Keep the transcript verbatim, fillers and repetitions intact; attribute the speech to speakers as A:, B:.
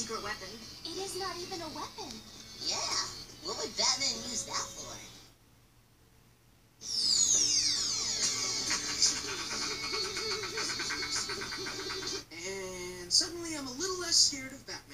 A: secret weapon.
B: It is not even a weapon.
C: Yeah, what would Batman use that for?
A: And suddenly I'm a little less scared of Batman.